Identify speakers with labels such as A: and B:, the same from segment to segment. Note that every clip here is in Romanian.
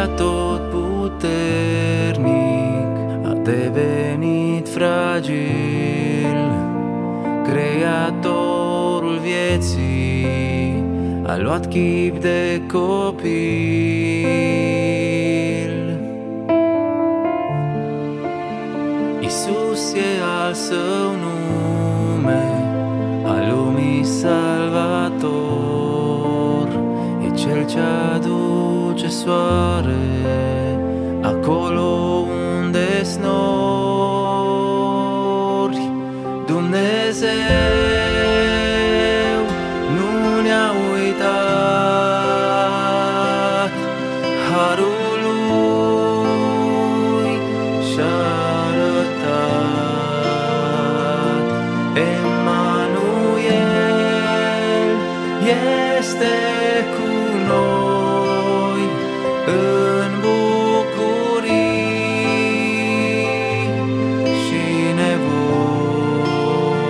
A: atotputernic a devenit fragil. Creatorul vieții a luat chip de copil. Iisus e al său nume, al lumii salvator. E cel ce aduce soare acolo unde-s nori. Dumnezeu nu ne-a uitat, harul lui și-a arătat. Emanuel este cu noi în bucurii și nevoi.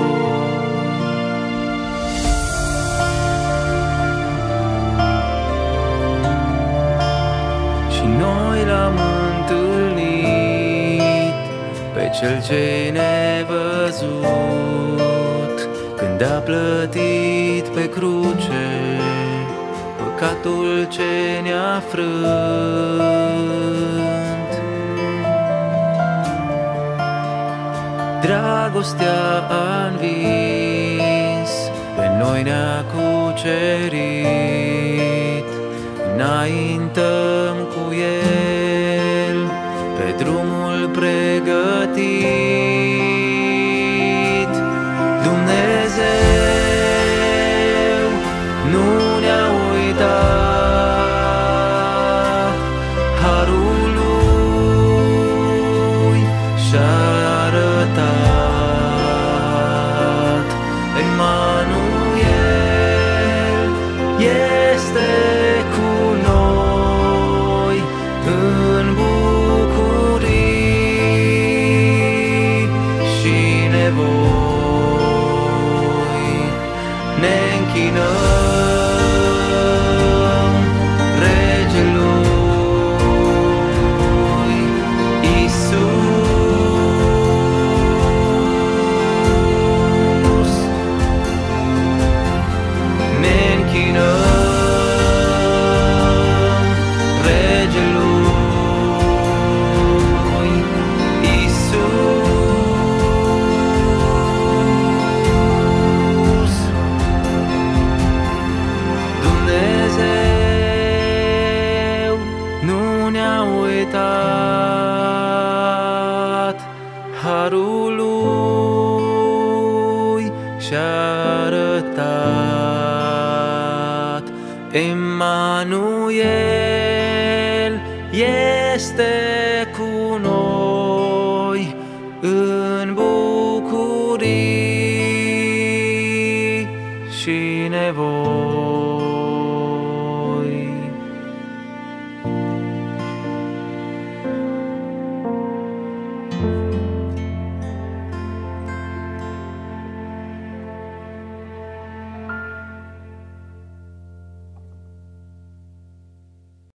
A: Și noi l-am întâlnit pe cel ce-i nevăzut, când a plătit pe cruce păcatul ce ne-a frânt. Dragostea a învins, pe noi ne-a cucerit. Înaintăm cu El pe drumul pregătit. Dumnezeu nu ne-a uitat, harul lui și-a arătat. Emanuel este cu noi în bucurii și nevoi. Ne închinăm Regelui Iisus. Ne închinăm Regelui Iisus. Dumnezeu nu ne-a uitat, harul lui și-a arătat. Emanuel este